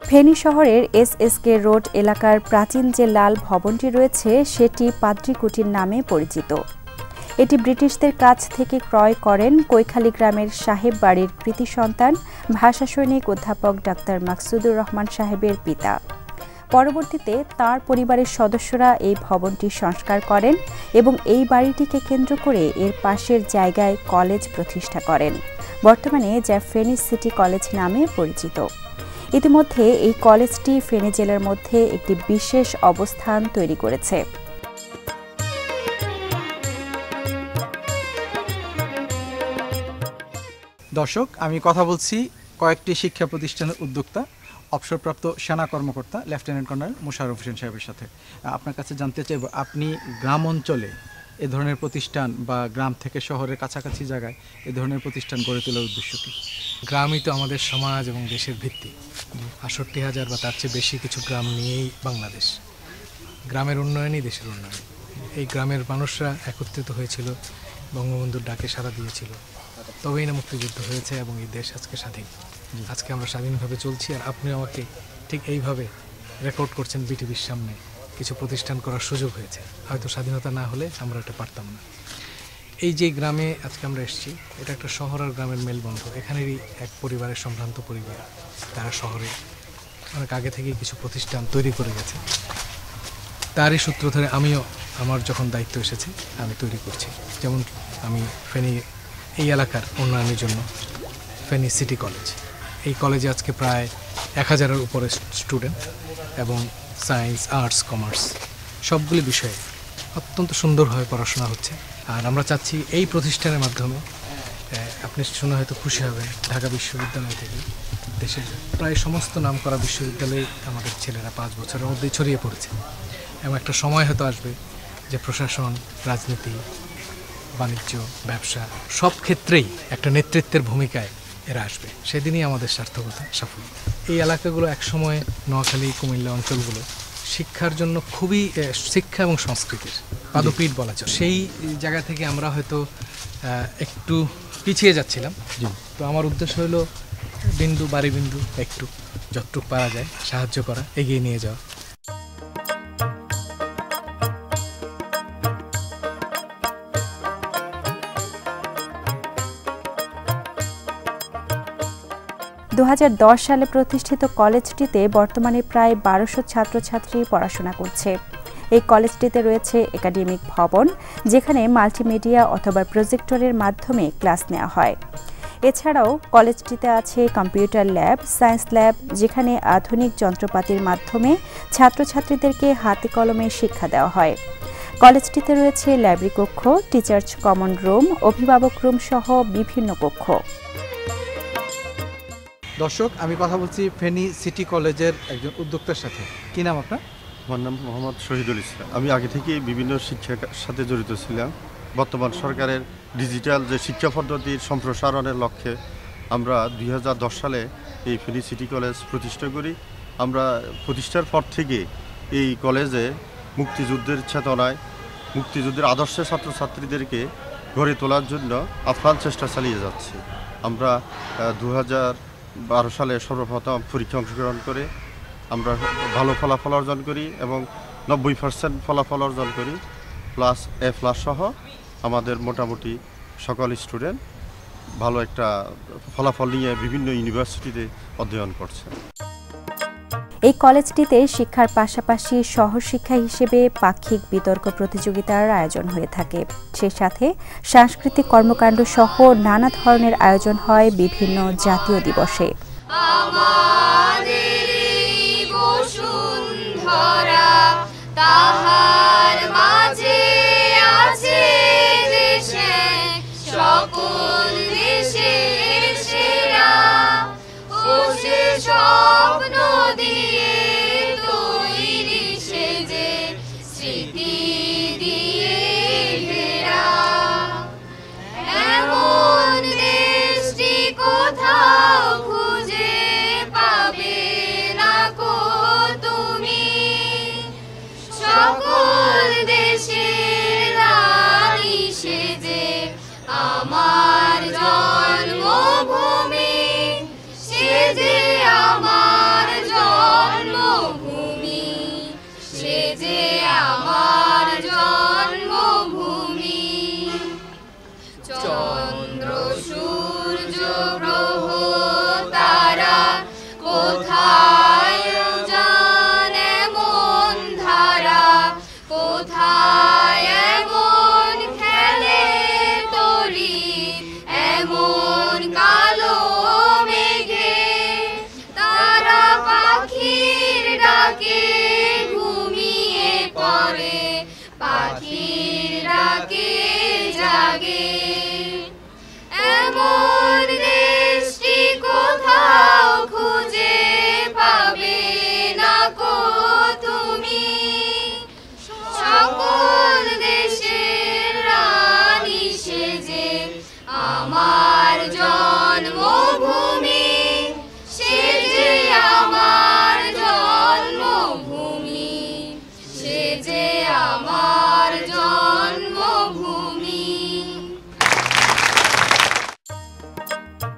ফেনী শহরের SSK road এলাকার প্রাচীন যে লাল ভবনটি রয়েছে সেটি পাদ্রীকুটির নামে পরিচিত। এটি ব্রিটিশদের কাছ থেকে ক্রয় করেন কৈখালী গ্রামের সাহেব বাড়ির কৃতি সন্তান ভাষা সৈনিক অধ্যাপক ডাক্তার মাকসুদুর রহমান সাহেবের পিতা। পরবর্তীতে তাঁর পরিবারের সদস্যরা এই ভবনটি সংস্কার করেন এবং এই বাড়িটিকে কেন্দ্র করে এর পাশের জায়গায় কলেজ প্রতিষ্ঠা করেন, বর্তমানে যা ফেনী সিটি কলেজ নামে পরিচিত। ইতিমধ্যে এই কলেজটি ফেনী জেলার মধ্যে একটি বিশেষ অবস্থান তৈরি করেছে। দর্শক, আমি কথা বলছি কয়েকটি শিক্ষা প্রতিষ্ঠানের উদ্যোক্তা, অবসরপ্রাপ্ত সেনা কর্মকর্তা লেফটেন্যান্ট কর্নেল মোশাররফ হোসেন সাহেবের সাথে। আপনার কাছে জানতে চাইব, আপনি গ্রাম অঞ্চলে এ ধরনের প্রতিষ্ঠান বা গ্রাম থেকে শহরের কাছাকাছি জায়গায় এ ধরনের প্রতিষ্ঠান গড়ে তোলার উদ্দেশ্য কী? গ্রামই তো আমাদের সমাজ এবং দেশের ভিত্তি। ৬৮,০০০ বা তার চেয়ে বেশি কিছু গ্রাম নিয়েই বাংলাদেশ। গ্রামের উন্নয়নই দেশের উন্নয়ন। এই গ্রামের মানুষরা একত্রিত হয়েছিল, বঙ্গবন্ধুর ডাকে সাড়া দিয়েছিল, তবেই না মুক্তিযুদ্ধ হয়েছে এবং এই দেশ আজকে স্বাধীন। আজকে আমরা স্বাধীনভাবে চলছি, আর আপনি আমাকে ঠিক এইভাবে রেকর্ড করছেন বিটিভির সামনে। কিছু প্রতিষ্ঠান করার সুযোগ হয়েছে, হয়তো স্বাধীনতা না হলে আমরা এটা পারতাম না। এই যে গ্রামে আজকে আমরা এসেছি, এটা একটা শহর আর গ্রামের মেলবন্ধন। এখানেরই এক পরিবারের সম্ভ্রান্ত পরিবার, তারা শহরে অনেক আগে থেকেই কিছু প্রতিষ্ঠান তৈরি করে গেছে। তারই সূত্র ধরে আমিও আমার যখন দায়িত্ব এসেছে আমি তৈরি করছি। যেমন আমি ফেনী এই এলাকার উন্নয়নের জন্য ফেনী সিটি কলেজ, এই কলেজে আজকে প্রায় ১,০০০-এর উপরে স্টুডেন্ট এবং সায়েন্স, আর্টস, কমার্স সবগুলি বিষয়ে অত্যন্ত সুন্দরভাবে পড়াশোনা হচ্ছে। আর আমরা চাচ্ছি এই প্রতিষ্ঠানের মাধ্যমে, আপনি শুনে হয়তো খুশি হবেন, ঢাকা বিশ্ববিদ্যালয় থেকে দেশের প্রায় সমস্ত নামকরা বিশ্ববিদ্যালয়ে আমাদের ছেলেরা ৫ বছরের মধ্যেই ছড়িয়ে পড়েছে। এবং একটা সময় হয়তো আসবে যে প্রশাসন, রাজনীতি, বাণিজ্য, ব্যবসা সব ক্ষেত্রেই একটা নেতৃত্বের ভূমিকায় এরা আসবে। সেদিনই আমাদের সার্থকতা, সাফল্য। এই এলাকাগুলো একসময় নোয়াখালী, কুমিল্লা অঞ্চলগুলো শিক্ষার জন্য খুবই, শিক্ষা এবং সংস্কৃতির পাদপীঠ বলা যায়। সেই জায়গা থেকে আমরা হয়তো একটু পিছিয়ে যাচ্ছিলাম। তো আমার উদ্দেশ্য হলো বিন্দু বাড়ি বিন্দু একটু যতটুকু পারা যায় সাহায্য করা, এগিয়ে নিয়ে যাওয়া। সালে প্রতিষ্ঠিত কলেজটিতে বর্তমানে প্রায় ১২০০ ছাত্রছাত্রী পড়াশোনা করছে। এই কলেজটিতে রয়েছে একাডেমিক ভবন, যেখানে মাল্টিমিডিয়া অথবা প্রজেক্টরের মাধ্যমে ক্লাস নেওয়া হয়। এছাড়াও কলেজটিতে আছে কম্পিউটার ল্যাব, সায়েন্স ল্যাব, যেখানে আধুনিক যন্ত্রপাতির মাধ্যমে ছাত্রছাত্রীদেরকে হাতে কলমে শিক্ষা দেওয়া হয়। কলেজটিতে রয়েছে লাইব্রেরি কক্ষ, টিচার্স কমন রুম, অভিভাবক রুম সহ বিভিন্ন কক্ষ। দর্শক, আমি কথা বলছি ফেনী সিটি কলেজের একজন উদ্যোক্তার সাথে। কি নাম আপনার? আমার নাম মোহাম্মদ শহীদুল ইসলাম। আমি আগে থেকেই বিভিন্ন শিক্ষার সাথে জড়িত ছিলাম। বর্তমান সরকারের ডিজিটাল যে শিক্ষা পদ্ধতির সম্প্রসারণের লক্ষ্যে আমরা ২০১০ সালে এই ফেনী সিটি কলেজ প্রতিষ্ঠা করি। আমরা প্রতিষ্ঠার পর থেকে এই কলেজে মুক্তিযুদ্ধের চেতনায়, মুক্তিযুদ্ধের আদর্শে ছাত্রছাত্রীদেরকে গড়ে তোলার জন্য আপ্রাণ চেষ্টা চালিয়ে যাচ্ছি। আমরা ২০১২ সালে সর্বপ্রথম পরীক্ষা অংশগ্রহণ করে আমরা ভালো ফলাফল অর্জন করি এবং ৯০% ফলাফল অর্জন করি, প্লাস A+ সহ আমাদের মোটামুটি সকল স্টুডেন্ট ভালো একটা ফলাফল নিয়ে বিভিন্ন ইউনিভার্সিটিতে অধ্যয়ন করছে। এই কলেজটিতে শিক্ষার পাশাপাশি সহশিক্ষা হিসেবে পাক্ষিক বিতর্ক প্রতিযোগিতার আয়োজন হয়ে থাকে। সেই সাথে সাংস্কৃতিক কর্মকাণ্ড সহ নানা ধরনের আয়োজন হয় বিভিন্ন জাতীয় দিবসে। সকল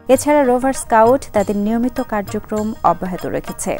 এছাড়া রোভার স্কাউট তাদের নিয়মিত কার্যক্রম অব্যাহত রেখেছে।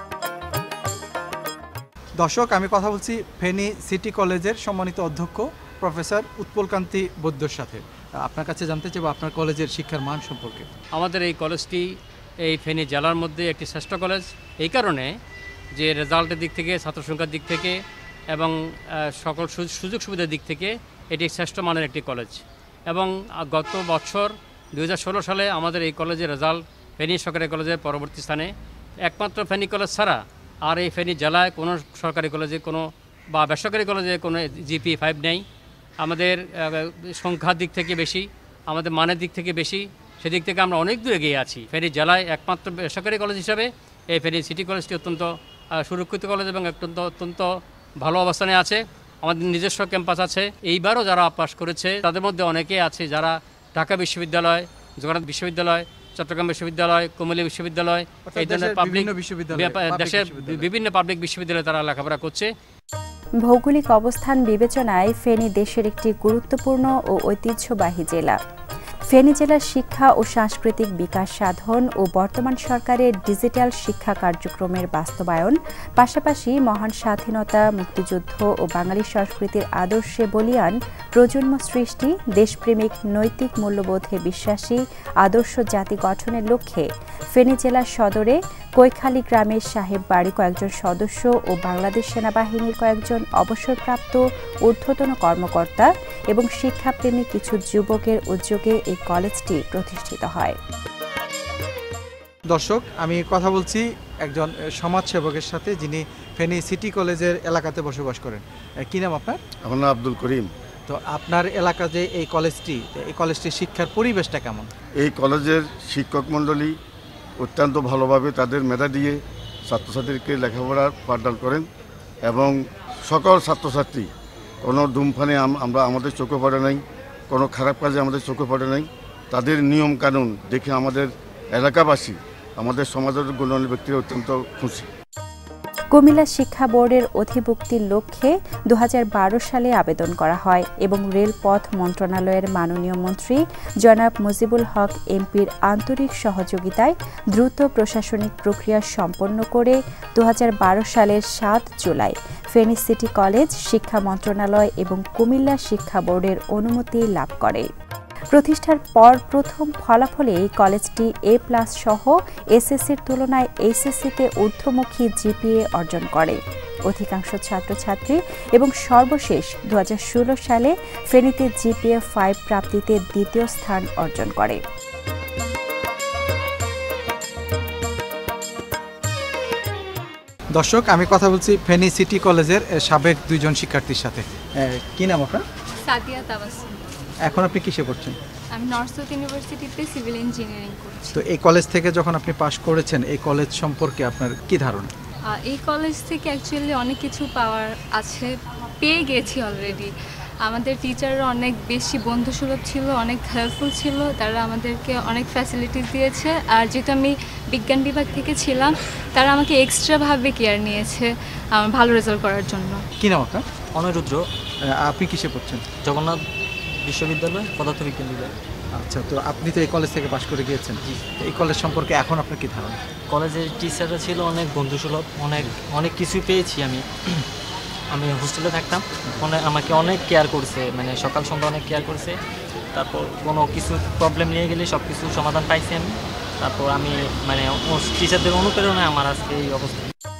দর্শক, আমি কথা বলছি ফেনী সিটি কলেজের সম্মানিত অধ্যক্ষ প্রফেসর উৎপলকান্তি বৈদ্যর সাথে। আপনার কাছে জানতে চাইব আপনার কলেজের শিক্ষার মান সম্পর্কে। আমাদের এই কলেজটি এই ফেনী জেলার মধ্যে একটি শ্রেষ্ঠ কলেজ, এই কারণে যে রেজাল্টের দিক থেকে, ছাত্র সংখ্যার দিক থেকে এবং সকল সুযোগ সুবিধার দিক থেকে এটি শ্রেষ্ঠ মানের একটি কলেজ। এবং গত বছর 2016 সালে আমাদের এই কলেজের রেজাল্ট ফেনী সরকারি কলেজের পরবর্তী স্থানে, একমাত্র ফেনী কলেজ ছাড়া আর এই ফেনী জেলায় কোনো সরকারি কলেজে কোনো বা বেসরকারি কলেজে কোনো GPA 5 নেই। আমাদের সংখ্যার দিক থেকে বেশি, আমাদের মানের দিক থেকে বেশি, সেদিক থেকে আমরা অনেক দূর এগিয়ে আছি। ফেনী জেলায় একমাত্র বেসরকারি কলেজ হিসাবে এই ফেনী সিটি কলেজটি অত্যন্ত সুরক্ষিত কলেজ এবং অত্যন্ত ভালো অবস্থানে আছে। আমাদের নিজস্ব ক্যাম্পাস আছে। এইবারও যারা পাস করেছে তাদের মধ্যে অনেকেই আছে যারা ঢাকা বিশ্ববিদ্যালয়, জগন্নাথ বিশ্ববিদ্যালয়, চট্টগ্রাম বিশ্ববিদ্যালয়, কুমিল্লা বিশ্ববিদ্যালয়, এই ধরনের দেশের বিভিন্ন পাবলিক বিশ্ববিদ্যালয়ে তারা লেখাপড়া করছে। ভৌগোলিক অবস্থান বিবেচনায় ফেনী দেশের একটি গুরুত্বপূর্ণ ও ঐতিহ্যবাহী জেলা। ফেনী জেলার শিক্ষা ও সাংস্কৃতিক বিকাশ সাধন ও বর্তমান সরকারের ডিজিটাল শিক্ষা কার্যক্রমের বাস্তবায়ন, পাশাপাশি মহান স্বাধীনতা, মুক্তিযুদ্ধ ও বাঙালি সংস্কৃতির আদর্শে বলীয়ান প্রজন্ম সৃষ্টি, দেশপ্রেমিক নৈতিক মূল্যবোধে বিশ্বাসী আদর্শ জাতি গঠনের লক্ষ্যে ফেনী জেলার সদরে কৈখালী গ্রামের সাহেব বাড়ি কয়েকজন সদস্য ও বাংলাদেশ সেনাবাহিনীর কয়েকজন অবসরপ্রাপ্ত ঊর্ধ্বতন কর্মকর্তা এবং শিক্ষাপ্রেমী কিছু যুবকের উদ্যোগে এই কলেজটি প্রতিষ্ঠিত হয়। দর্শক, আমি কথা বলছি একজন সমাজসেবকের সাথে, যিনি ফেনী সিটি কলেজের এলাকাতে বসবাস করেন। কি নাম আপনার? আমার নাম আব্দুল করিম। তো আপনার এলাকা যে এই কলেজটির শিক্ষার পরিবেশটা কেমন? এই কলেজের শিক্ষক মণ্ডলী অত্যন্ত ভালোভাবে তাদের মেধা দিয়ে ছাত্রছাত্রীকে লেখাপড়ার পাঠদান করেন এবং সকল ছাত্রছাত্রী কোনো ধূমপানে আমরা আমাদের চোখে পড়ে নাই, কোনো খারাপ কাজে আমাদের চোখে পড়ে নাই। তাদের নিয়ম কানুন দেখে আমাদের এলাকাবাসী, আমাদের সমাজের গণ্যমান্য ব্যক্তিরা অত্যন্ত খুশি। কুমিল্লা শিক্ষা বোর্ডের অধিভুক্তির লক্ষ্যে 2012 সালে আবেদন করা হয় এবং রেলপথ মন্ত্রণালয়ের মাননীয় মন্ত্রী জনাব মুজিবুল হক এমপির আন্তরিক সহযোগিতায় দ্রুত প্রশাসনিক প্রক্রিয়া সম্পন্ন করে 2012 সালের 7 জুলাই ফেনী সিটি কলেজ শিক্ষা মন্ত্রণালয় এবং কুমিল্লা শিক্ষা বোর্ডের অনুমতি লাভ করে। প্রতিষ্ঠার পর প্রথম ফলাফলে এই কলেজটি A+ সহ এসএসসির তুলনায় এইচএসসিতে ঊর্ধ্বমুখী GPA অর্জন করে। অধিকাংশ ছাত্রছাত্রী এবং সর্বশেষ 2016 সালে ফেনীতে GPA 5 প্রাপ্তিতে দ্বিতীয় স্থান অর্জন করে। দর্শক, আমি কথা বলছি ফেনী সিটি কলেজের সাবেক দুইজন শিক্ষার্থীর সাথে। কি নাম আপনার? সাদিয়া তাবাসসুম। এখন আপনি কিসে পড়ছেন? আমি নর্থ সাউথ ইউনিভার্সিটিতে সিভিল ইঞ্জিনিয়ারিং করছি। তো এই কলেজ থেকে যখন আপনি পাশ করেছেন, এই কলেজ সম্পর্কে আপনার কি ধারণা? এই কলেজ থেকে অ্যাকচুয়ালি অনেক কিছু পাওয়ার আছে, পেয়ে গেছি অলরেডি। আমাদের টিচাররা অনেক বেশি বন্ধুসুলভ ছিল, অনেক হেল্পফুল ছিল, তারা আমাদেরকে অনেক ফ্যাসিলিটিস দিয়েছে। আর যেহেতু আমি বিজ্ঞান বিভাগ থেকে ছিলাম, তারা আমাকে এক্সট্রাভাবে কেয়ার নিয়েছে আমার ভালো রেজাল্ট করার জন্য। কি নাম আপনার? অনরুদ্র। আপনি কিসে পড়ছেন? জগন্নাথ বিশ্ববিদ্যালয়, পদার্থবিজ্ঞান বিভাগ। আচ্ছা, তো আপনি তো এই কলেজ থেকে পাশ করে গিয়েছেন, এই কলেজ সম্পর্কে এখন আপনার কি ধারণা? কলেজের টিচাররা ছিল অনেক বন্ধুসুলভ, অনেক কিছুই পেয়েছি। আমি হোস্টেলে থাকতাম, আমাকে অনেক কেয়ার করছে, মানে সকাল সন্ধ্যা অনেক কেয়ার করছে। তারপর কোনো কিছু প্রবলেম নিয়ে গেলে সব কিছু সমাধান পাইছি আমি। তারপর আমি মানে টিচারদের অনুপ্রেরণায় আমার আজকে এই অবস্থা।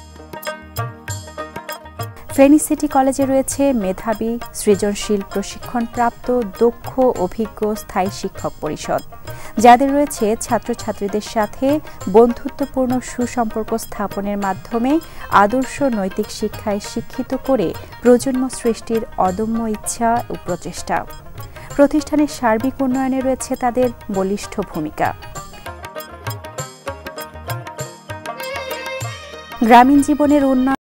ফেনী সিটি কলেজে রয়েছে মেধাবী, সৃজনশীল, প্রশিক্ষণপ্রাপ্ত, দক্ষ, অভিজ্ঞ স্থায়ী শিক্ষক পরিষদ, যাদের রয়েছে ছাত্রছাত্রীদের সাথে বন্ধুত্বপূর্ণ সুসম্পর্ক স্থাপনের মাধ্যমে আদর্শ নৈতিক শিক্ষায় শিক্ষিত করে প্রজন্ম সৃষ্টির অদম্য ইচ্ছা ও প্রচেষ্টা। প্রতিষ্ঠানের সার্বিক উন্নয়নে রয়েছে তাদের বলিষ্ঠ ভূমিকা। গ্রামীণ জীবনের উন্নয়ন